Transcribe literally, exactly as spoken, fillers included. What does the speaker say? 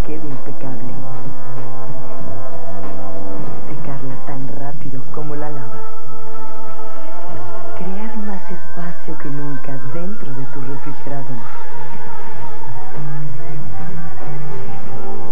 quede impecable. Secarla tan rápido como la lava. Crear más espacio que nunca dentro de tu refrigerador.